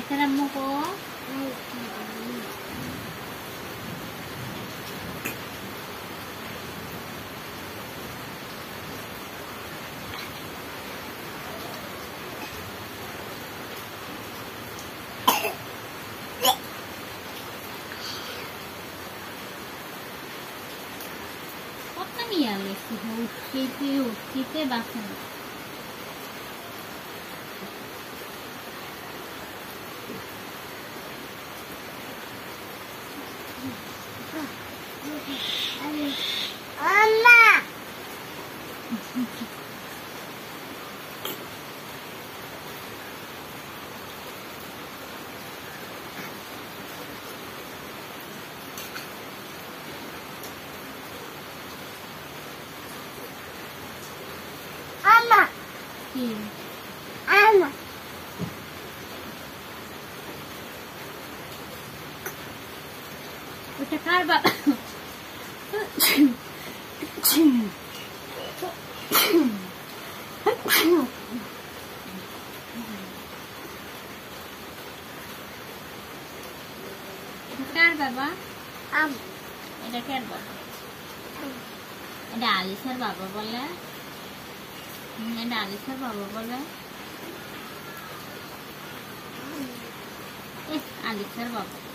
आयसर अम्मू को Iya lesi ukite bakın. Anne. Ama. Udah karba. Kar baba. এটা কার বাবা? এটা আলিসার বাবা বলে। এটা আলিসার বাবা বলে। Alisa বাবা